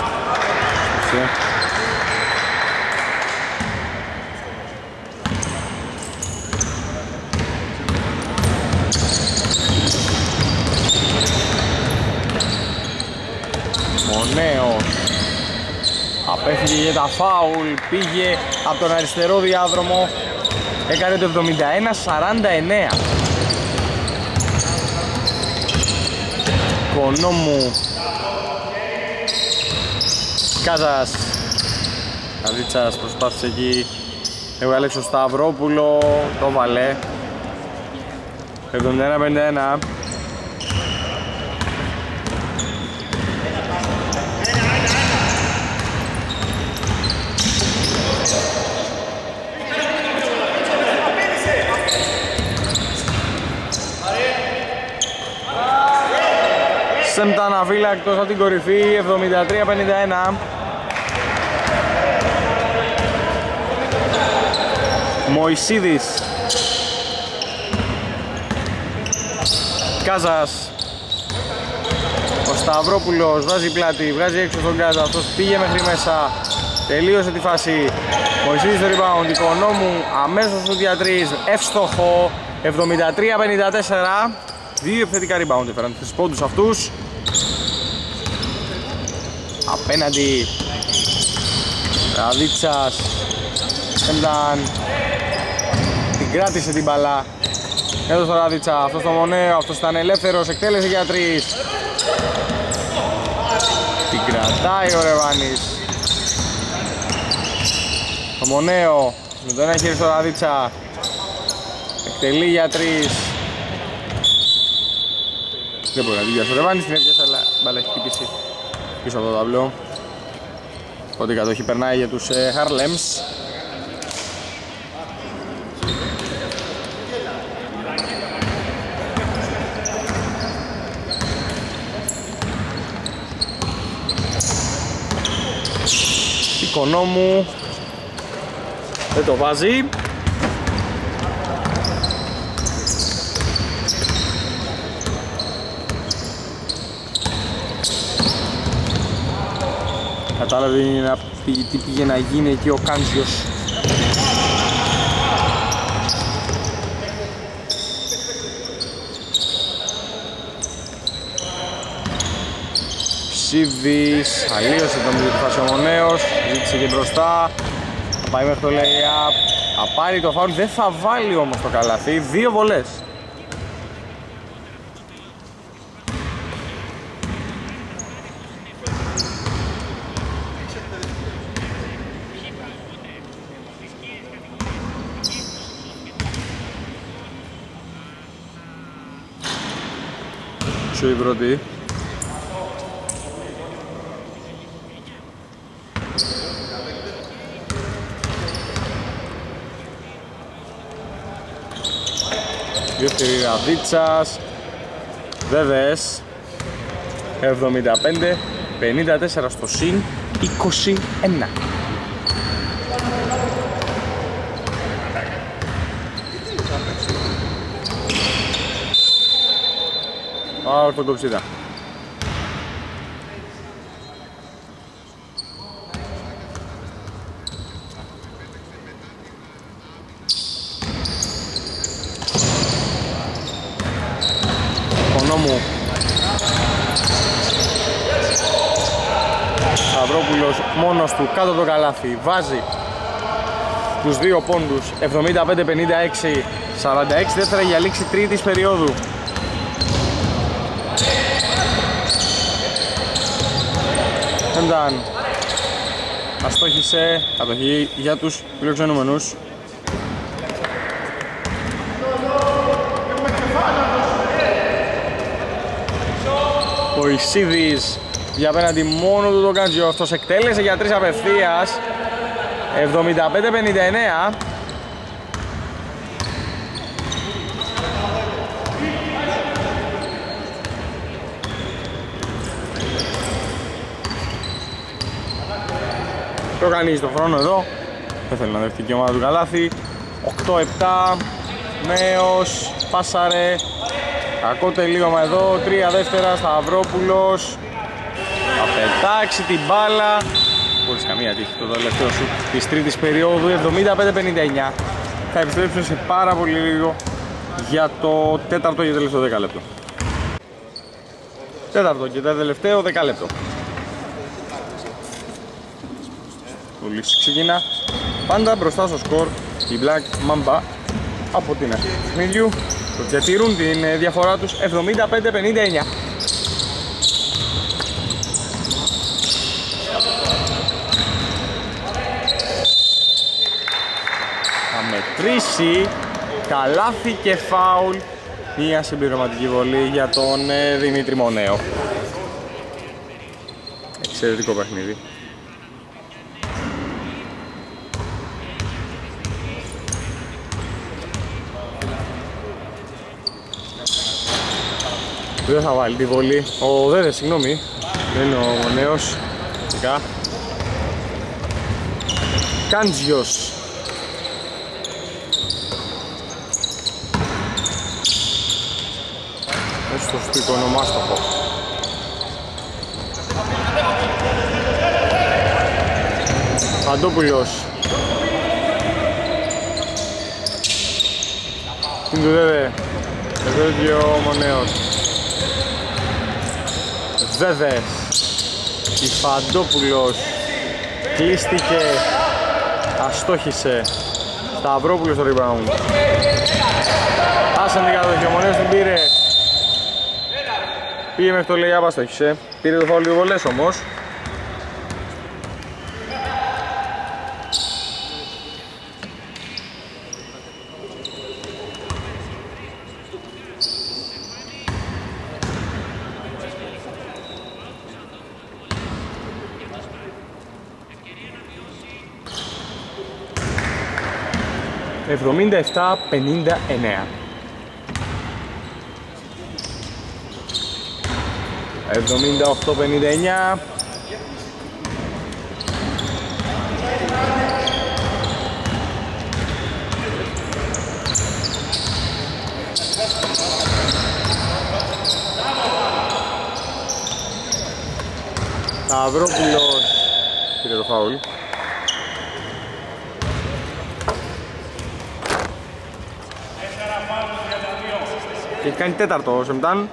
Μονέος απέφυγε για τα φάουλ, πήγε από τον αριστερό διάδρομο, έκανε το 71-49. Οικονόμου. Κάζας. Καζίτσας προσπάθησε εκεί, έβγαλε έξω Σταυρόπουλο, το βάλε. 71-51. Σέμπταν αφύλακτος από την κορυφή, 73-51. Μωυσίδης. Κάζας. Ο Σταυρόπουλος βάζει πλάτη, βγάζει έξω τον Κάζα, αυτός πήγε μέχρι μέσα. Τελείωσε τη φάση. Μωυσίδης στο rebound, Οικονόμου αμέσως στο διατρής, εύστοχο. 73-54. Δύο επιθετικά rebound έφεραν τους πόντους αυτούς. Απέναντι Ραδίτσας. Έμπταν. Την κράτησε την μπαλά. Εδώ στο Ραδίτσα, αυτός το Μονέο, αυτός ήταν ελεύθερος, εκτέλεσε για 3. Την κρατάει ο Ρεβάνης. Το Μονέο με το ένα χέρι στο Ραδίτσα, εκτελεί για 3. Δεν μπορεί να την πιάσει ο Ρεβάνης, την έπιασε, αλλά μπάλα έχει χτυπήσει πίσω από το ταμπλό. Οπότε η κατοχή περνάει για τους Harlems. Οικονόμου δεν το βάζει. κατάλαβε τι πήγε να γίνει εκεί ο Κάντζιος. Ψίβης, αλλίωσε τον Φασιομονέος, ζήτησε και μπροστά, θα πάει μέχρι το lay-up, θα πάρει το φάουλ, δεν θα βάλει όμως το καλάθι, 2 βολές. Σου η πρώτη. Δεύτερη Ραβίτσας, Βέβαιες, 75, 54 στο συν, 21. Ορθοκοψίδα. Οικονόμου. Σταυρόπουλος μόνος του κάτω από το καλάθι. Βάζει τους 2 πόντους. 75-56. 46 δεύτερα για λήξη τρίτης περίοδου. Ένταν. Αστόχησε. Κατοχή για τους φιλοξενούμενους. Ο Ισίδης για απέναντι μόνο του τον Κάντζιο. Αυτός εκτέλεσε για 3 απευθείας. 75-59. Το κάνει στον χρόνο εδώ. Δεν θέλει να δεχτεί και η ομάδα του καλάθι. 8-7. Νέος. Πάσαρε. Κακό τελείωμα εδώ. 3 δεύτερα. Σταυρόπουλος. Θα πετάξει την μπάλα. Χωρίς καμία τύχη το τελευταίο σου της τρίτης περίοδου. 75-59. Θα επιστρέψουν σε πάρα πολύ λίγο για το τέταρτο και τελευταίο δεκάλεπτο. Τέταρτο και τελευταίο δεκάλεπτο. Ο Λύσης ξεκινά πάντα μπροστά στο σκορ. Η Black Mamba από την αρχή του παιχνιδιού διατηρούν την διαφορά τους 75-59. Θα μετρήσει καλάθι και φάουλ. Μια συμπληρωματική βολή για τον Δημήτρη Μονέο. Εξαιρετικό παιχνίδι. Δεν θα βάλει τη βολή. Ο Δέδες, συγγνώμη. Δεν είναι ο Μονέος. Φυσικά. Κάντζιος. Στο στίκο ονομάστοχο. Παντόπουλος. Στην του Δέδε. Εδώ και ο Μονέος. Βέβες. Φαντόπουλος κλείστηκε, αστόχησε. Σταυρόπουλος στο rebound. Άσαν την κατοχή, ο Μονέος την πήρε. Πήγε μέχρι το lay-up, αστόχησε. Πήρε το φάουλ δύο βολές όμως. «77-59». «78-59». Σταυρόπουλος φάουλ. Και έχει κάνει τέταρτο ο Σεμτάν.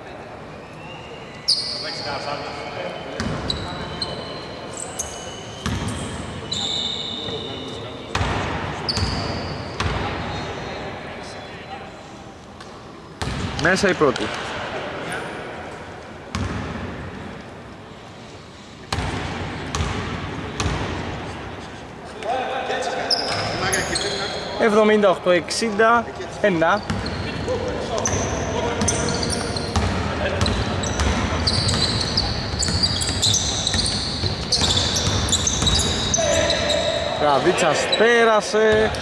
Μέσα η πρώτη. «78-61». Ραβίτσας πέρασε.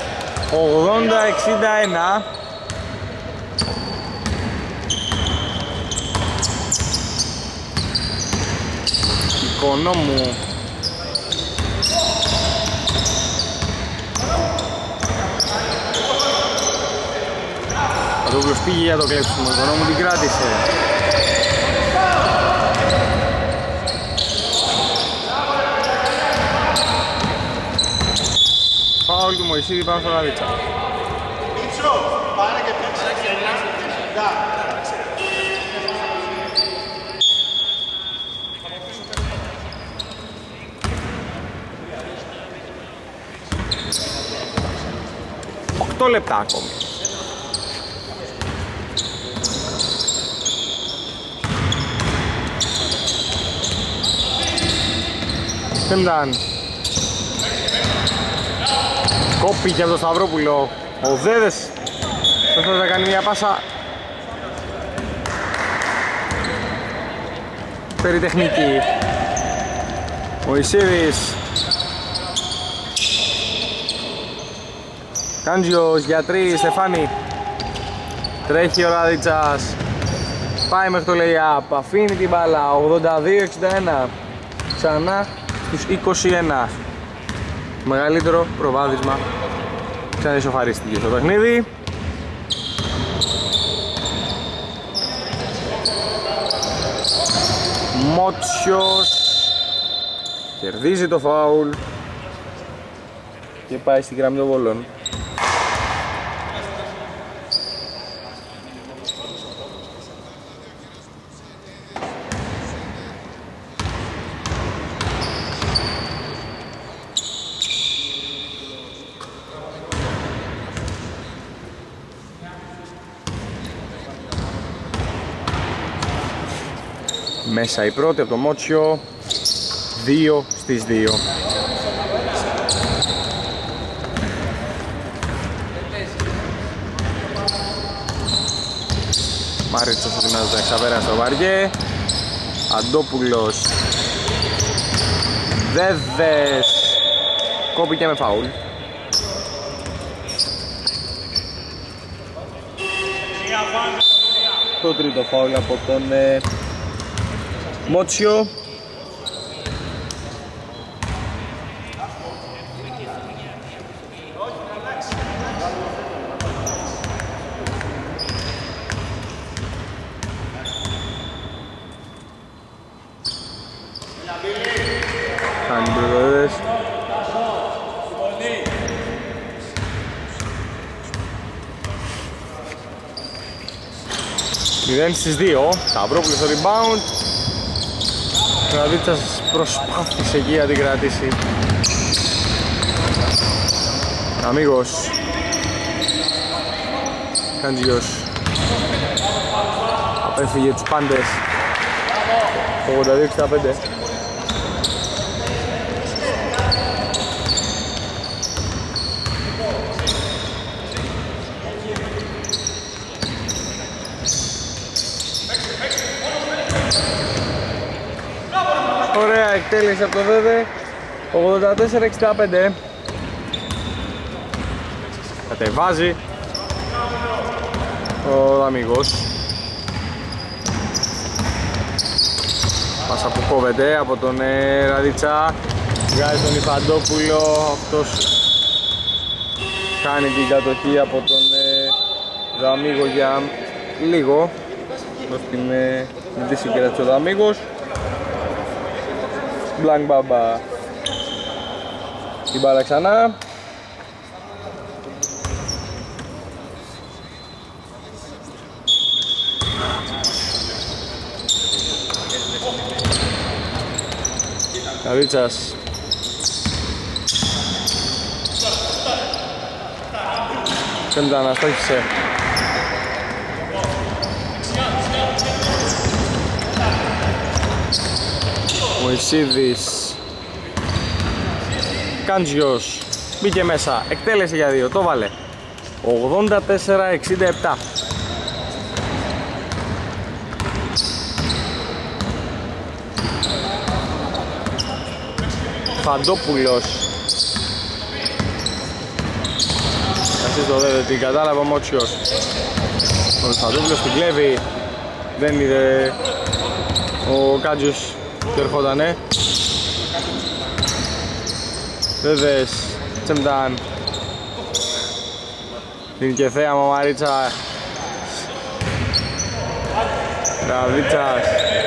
80-61. Οικονόμου. Πατρόπουλος πήγε για το κλέψιμο, Οικονόμου την κράτησε. Φάουλ του Μωυσίδη πάνω στο Ραβίτσα. Οκτώ λεπτά ακόμη. Σεμτάν. Κόπηκε από το Σταυρόπουλο. Ο Δέδες θα κάνει μια πάσα περιτεχνική. Ο Ισίδης. Κάντζιος για 3, Στεφάνη. Τρέχει ο Ραδιτσάς. Πάει μέχρι το lay-up. Αφήνει την μπάλα. 82-61. Ξανά στους 21. Μεγαλύτερο προβάδισμα. Ξαναισοφαρίστηκε στο παιχνίδι. Μότσιος κερδίζει το φάουλ και πάει στη γραμμή των βολών. Μέσα η πρώτη από το Μότσιο, 2 στις 2. Μαρίτσος ετοιμάζεται να εξαπέρασε στο βαριέ. Αντόπουλος. Δέδες. Κόπηκε με φάουλ. Το τρίτο φάουλ από τον Μότσιο. Κάνει προδοδές. Μηδέν στις 2. Σταυρόπουλος στο rebound. Ο Ραβίτσας προσπάθησε εκεί να την κρατήσει. Αμίγος. Καντζιος. Απέφυγε τους πάντες. 82-65. Ωραία εκτέλεση από το Δέδε. 84-65. Κατεβάζει ο Δαμίγος. Πάσα που κόβεται από τον Ραδίτσα. Βγάζει τον Ιφαντόπουλο. Αυτός κάνει την κατοχή από τον Δαμίγο για λίγο. Στην δύση κεράτησε ο Δαμίγος. Μπλανκ Μπάμπα την μπάλα ξανά. Καρίτσας. Σέμτα αναστόχισε. Μωυσίδης. Κάντζιος. Μπήκε μέσα. Εκτέλεσε για 2. Το βάλε. 84-67. Φαντόπουλος. Αυτή το δέτε, την κατάλαβε ο Μότσιος. Ο Φαντόπουλος την κλέβει. Δεν είδε ο Κάντζιος και ερχότανε. Βέβες, Τσεμτάν. Δίνει και θέα Μαμαρίτσα. Ραβίτσας.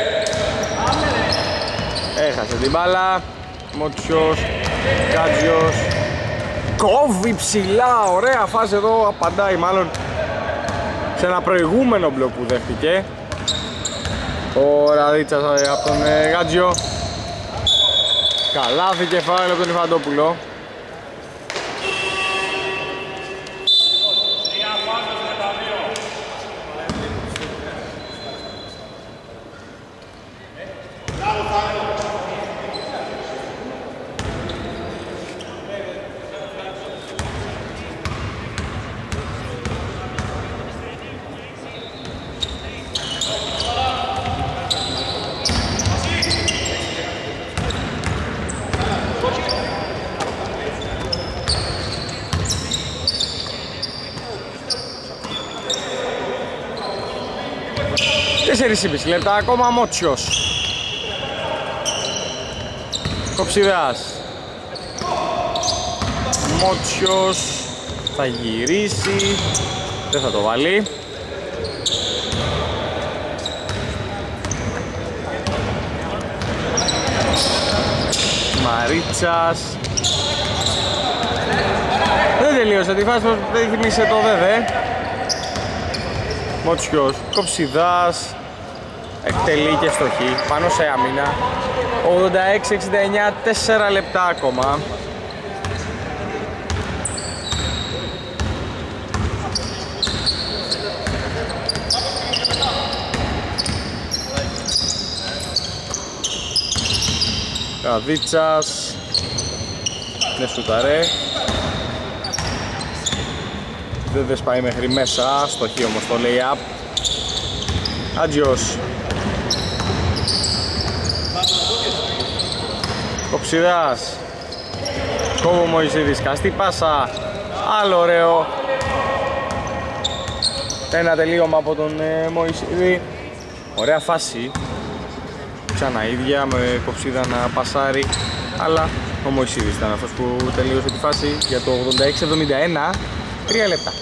Έχασε την μπάλα. Μότσιος, Κάτζιος. Κόβει ψηλά, ωραία φάση εδώ, απαντάει μάλλον σε ένα προηγούμενο μπλοκ που δέχτηκε ο Ραδίτσας από τον Γάτζιο. Καλάθι κεφάλαιο από τον Ιφαντόπουλο. Τέσσερις λεπτά ακόμα. Μότσιος. Κοψιδάς. Μότσιος θα γυρίσει. Δεν θα το βάλει. Μαρίτσας. Δεν τελείωσε τη φάση, δεν θυμίσε το ΔΕΔΕ. Μότσιος, Κοψιδάς. Εκτελεί και στοχή πάνω σε άμυνα. 86-69, 4 λεπτά ακόμα. Καβίτσας. Ναι, σουταρέ. Δεν σπάει μέχρι μέσα, στοχή όμως το lay-up. Άντζιος. Κοψιδάς. Κόβω Μωυσίδης, καστή πάσα. Άλλο ωραίο. Ένα τελείωμα από τον Μωυσίδη. Ωραία φάση. Ξανά ίδια με Κοψίδα να πασάρει. Αλλά ο Μωυσίδης ήταν αυτός που τελείωσε τη φάση για το 86-71. 3 λεπτά.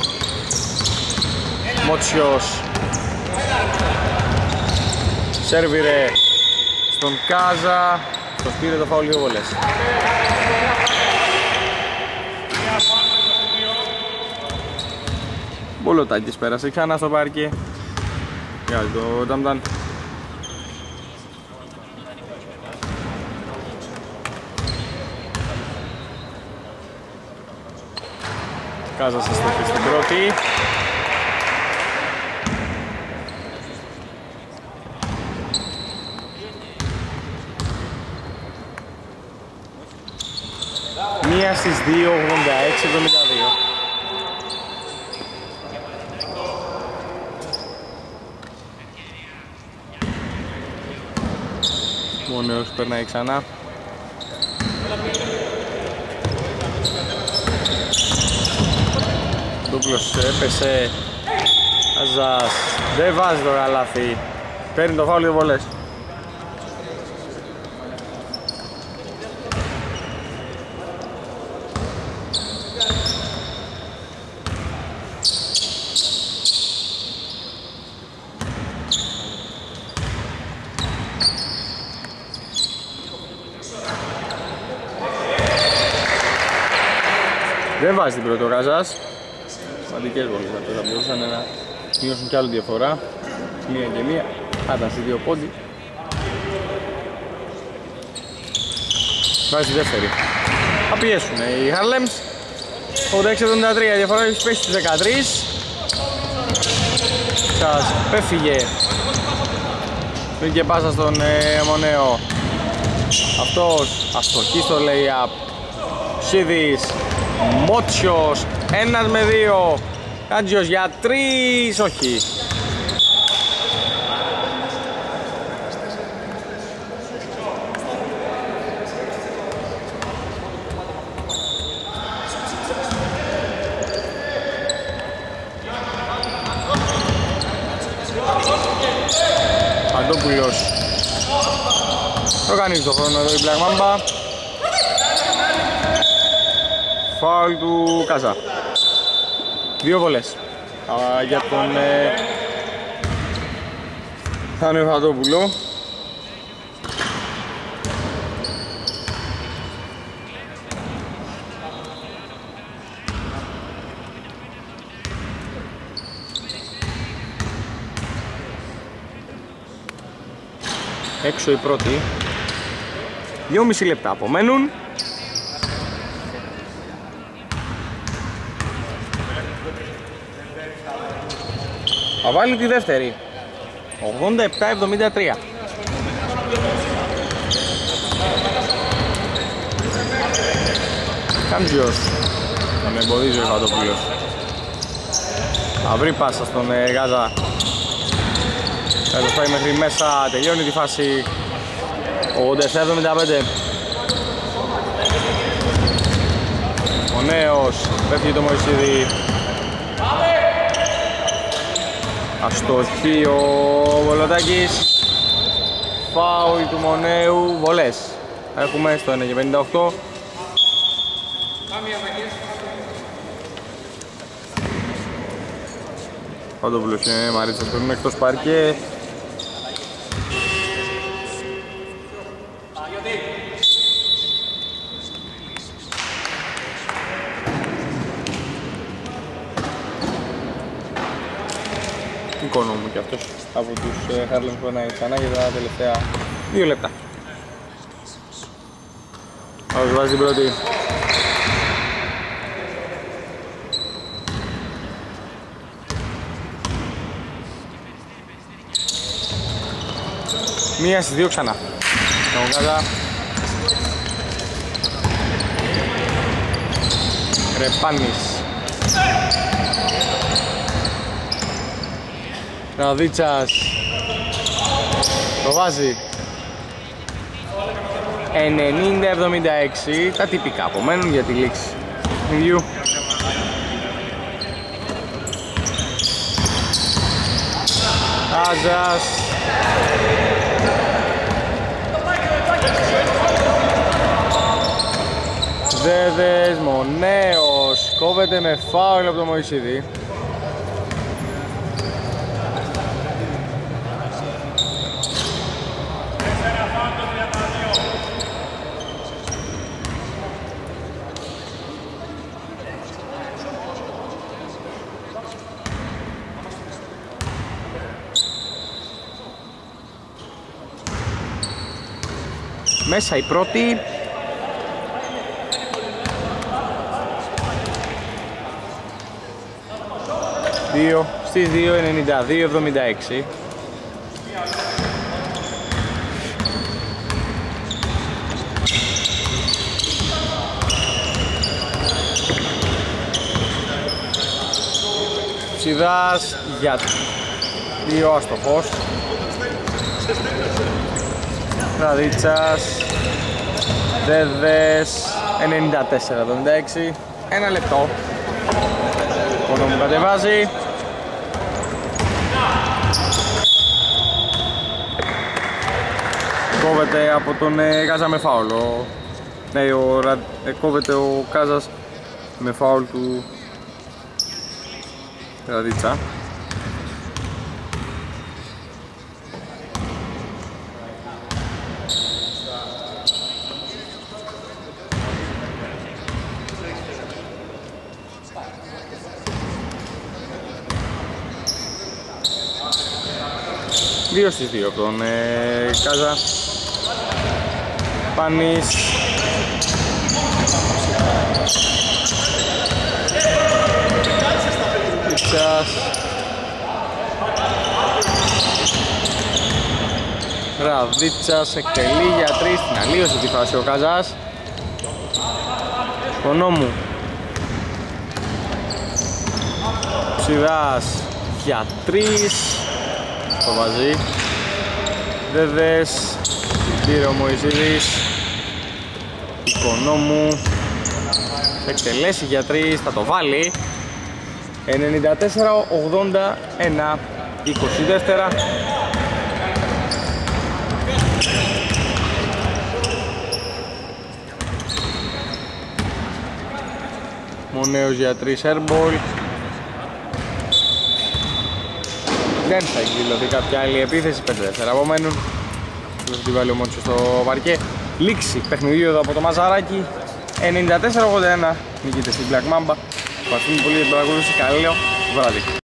Μότσιος. Σέρβιρε στον Κάζα. Το πήρε το φάουλ 2 βολές. Μπολοτάκης πέρασε ξανά στο πάρκι. Για το Ταμτάν. Κάζας αστοχή στην πρώτη. Μία στις 2, 86-72. Ο νέος περνάει ξανά. Ντούκλος έπεσε. Αζάς. Δεν βάζει το καλάθι. Παίρνει το φάουλ 2 βολές. Δεν βάζει την πρώτη ο Γάζας. Σημαντικές βολές αυτές θα μπορούσαν να μειώσουν κι άλλη διαφορά. Μία και μία, θα ήταν σε 2 πόντι. Βάζει τη δεύτερη. Θα πιέσουν οι Harlems. 86-73, η διαφορά έχει πέσει στους 13. Σας πέφυγε. Βρήκε πάσα στον Μονέο. Αυτός αστοχή στο lay-up. Σίδης, Μότσιος, 1 με 2. Κάντζιος για 3, όχι. Αντόπουλος οργανίζει το χρόνο εδώ η Black Mamba. Φάουλ του Κάζα. 2 βολές για τον Θάνο Φαντόπουλο. Έξω η πρώτη. 2,5 λεπτά απομένουν. Θα βάλει τη δεύτερη. 87-73. Κάντζιος. Θα με εμποδίζει ο Φαντόπουλος. Θα βρει πάσα στον Γάζα. Θα το πάει μέχρι μέσα, τελειώνει τη φάση. 87-75. Ο νέος πέφτει το Μωυσίδη. Αστοχή ο Βολοτάκης. Φάουλ του Μονέου. Βολές έχουμε στο 1,58. Φαντόπουλος και Μαρίτσας παίρνουν εκτός παρκέ. Οικονόμου και αυτός από τους Harlems που περνάει ξανά για τα τελευταία 2 λεπτά. Όσο βάζει την πρώτη. Μία στις 2 ξανά. Τον Κάζα. Ρεπάνης. Ραδίτσας. Το βάζει. 90-76. Τα τυπικά απομένουν για τη λήξη παιχνιδιού. Κάζας. Δέδες, Μονέος. Κόβεται με φάουλ από το Μωυσίδη. Μέσα η πρώτη. Δύο στις 2, 92-76. Ψιδάς για 2 αστοχός. Ραδίτσας. Δέδες 94-76. 1 λεπτό. Μόνο μου κατεβάζει. Κόβεται από τον Κάζα με φάουλ. Ναι, κόβεται ο Κάζας με φάουλ του Ραδίτσα. 2 στις 2 από τον Κάζα. Πάνης. Βίτσας. Ραβίτσας εκτελεί για 3 στην αλλίωση τη φάση ο Κάζας. Οικονόμου. Ψιδάς για 3. Το βάζει. Δέδες. Πήρε ο Μωυσίδης. Οικονόμου. Εκτελέσει για 3. Θα το βάλει. 94-81. 22. Μονέος για 3 airball. Δεν θα εκδηλωθεί κάποια άλλη επίθεση. 5-4 απομένουν. Θα την βάλει ο Μότσος στο παρκέ. Λήξη παιχνιδίου εδώ από το Μαζαράκι. 94-81. Νικείται στην Black Mamba. Ευχαριστούμε πολύ για την παρακολούθηση. Καλό βράδυ.